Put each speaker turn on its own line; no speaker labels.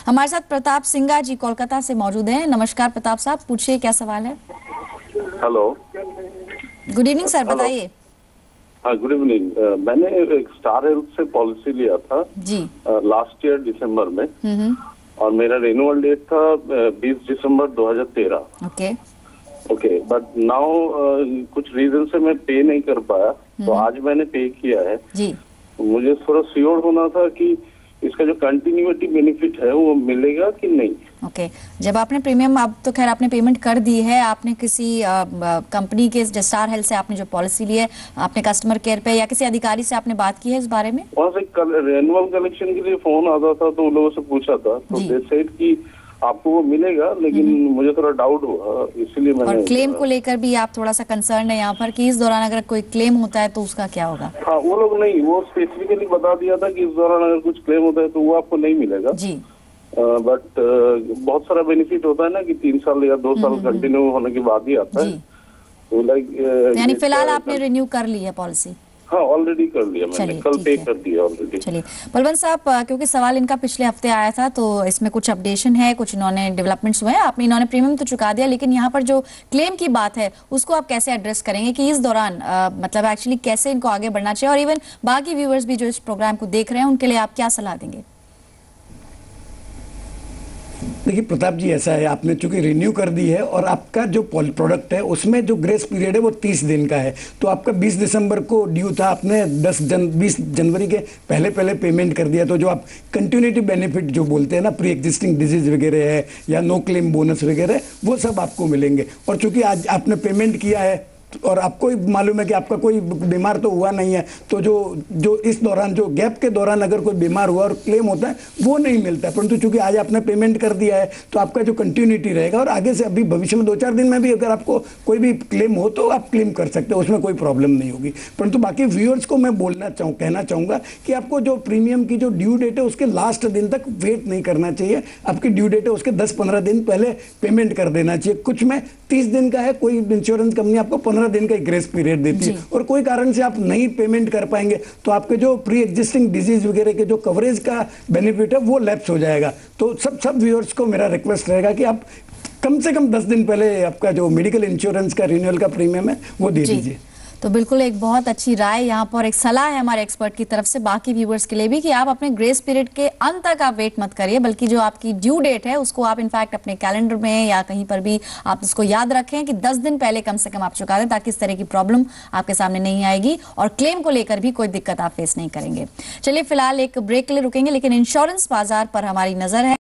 हमारे साथ प्रताप सिंघा जी कोलकाता से मौजूद हैं। नमस्कार प्रताप साहब, पूछिए क्या सवाल है।
हेलो,
गुड इवनिंग सर, बताइए।
हाँ गुड इवनिंग। मैंने एक स्टार हेल्थ से पॉलिसी लिया था
जी
लास्ट ईयर दिसंबर में, और मेरा रिन्यूअल डेट था 20 दिसंबर 2013। ओके, बट नाउ कुछ रीजन से मैं पे नहीं कर पाया, तो आज मैंने पे किया है
जी।
मुझे थोड़ा श्योर होना था कि इसका जो कंटिन्यूटी बेनिफिट है वो मिलेगा कि नहीं।
ओके, जब आपने प्रीमियम, अब तो खैर आपने पेमेंट कर दी है, आपने किसी कंपनी के स्टार हेल्थ से आपने जो पॉलिसी ली है, आपने कस्टमर केयर पे या किसी अधिकारी से आपने बात की है इस बारे में?
वहाँ से रेनुअल कलेक्शन के लिए फोन आता था, तो उन लोगों से पूछा था, तो दे सेड कि आपको वो मिलेगा, लेकिन मुझे थोड़ा डाउट हुआ, इसलिए मैंने।
और क्लेम को लेकर भी आप थोड़ा सा कंसर्न है यहाँ पर कि इस दौरान अगर कोई क्लेम होता है तो उसका क्या होगा?
हाँ, वो लोग नहीं, वो स्पेसिफिकली बता दिया था कि इस दौरान अगर कुछ क्लेम होता है तो वो आपको नहीं मिलेगा
जी।
बट बहुत सारा बेनिफिट होता है ना कि 3 साल या 2 साल कंटिन्यू होने के बाद ही आता है, तो लाइक
यानी फिलहाल आपने रिन्यू कर ली है पॉलिसी?
हाँ, ऑलरेडी कर लिया मैंने, कल पे कर दिया ऑलरेडी।
चलिए बलवंत साहब, क्योंकि सवाल इनका पिछले हफ्ते आया था तो इसमें कुछ अपडेशन है, कुछ इन्होंने डेवलपमेंट्स हुए हैं। आपने इन्होंने प्रीमियम तो चुका दिया, लेकिन यहाँ पर जो क्लेम की बात है उसको आप कैसे एड्रेस करेंगे कि इस दौरान मतलब एक्चुअली कैसे इनको आगे बढ़ना चाहिए, और इवन बाकी व्यूअर्स भी जो इस प्रोग्राम को देख रहे हैं उनके लिए आप क्या सलाह देंगे?
देखिए प्रताप जी, ऐसा है, आपने चूंकि रिन्यू कर दी है और आपका जो प्रोडक्ट है उसमें जो ग्रेस पीरियड है वो 30 दिन का है, तो आपका 20 दिसंबर को ड्यू था, आपने 20 जनवरी के पहले पेमेंट कर दिया, तो जो आप कंटिन्यूटी बेनिफिट जो बोलते हैं ना, प्री एग्जिस्टिंग डिजीज वगैरह है या नो क्लेम बोनस वगैरह, वो सब आपको मिलेंगे। और चूंकि आज आपने पेमेंट किया है और आपको मालूम है कि आपका कोई बीमार तो हुआ नहीं है, तो जो इस दौरान, जो गैप के दौरान अगर कोई बीमार हुआ और क्लेम होता है वो नहीं मिलता है, परंतु चूंकि आज आपने पेमेंट कर दिया है तो आपका जो कंटिन्यूटी रहेगा, और आगे से अभी भविष्य में 2-4 दिन में भी अगर आपको कोई भी क्लेम हो तो आप क्लेम कर सकते हो, उसमें कोई प्रॉब्लम नहीं होगी। परंतु बाकी व्यूअर्स को मैं कहना चाहूँगा कि आपको जो प्रीमियम की जो ड्यू डेट है उसके लास्ट दिन तक वेट नहीं करना चाहिए। आपकी ड्यू डेट है उसके 10-15 दिन पहले पेमेंट कर देना चाहिए। कुछ में 30 दिन का है, कोई इंश्योरेंस कंपनी आपको 15 दिन का ग्रेस पीरियड देती है, और कोई कारण से आप नहीं पेमेंट कर पाएंगे तो आपके जो प्री एग्जिस्टिंग डिजीज वगैरह के जो कवरेज का बेनिफिट है वो लैप्स हो जाएगा। तो सब व्यूअर्स को मेरा रिक्वेस्ट रहेगा कि आप कम से कम 10 दिन पहले आपका जो मेडिकल इंश्योरेंस का रिन्यूअल का प्रीमियम है वो दे दीजिए।
तो बिल्कुल एक बहुत अच्छी राय यहाँ पर, एक सलाह है हमारे एक्सपर्ट की तरफ से बाकी व्यूअर्स के लिए भी कि आप अपने ग्रेस पीरियड के अंत तक आप वेट मत करिए, बल्कि जो आपकी ड्यू डेट है उसको आप इनफैक्ट अपने कैलेंडर में या कहीं पर भी आप इसको याद रखें कि 10 दिन पहले कम से कम आप चुका दें, ताकि इस तरह की प्रॉब्लम आपके सामने नहीं आएगी और क्लेम को लेकर भी कोई दिक्कत आप फेस नहीं करेंगे। चलिए फिलहाल एक ब्रेक के लिए रुकेंगे, लेकिन इंश्योरेंस बाजार पर हमारी नजर है।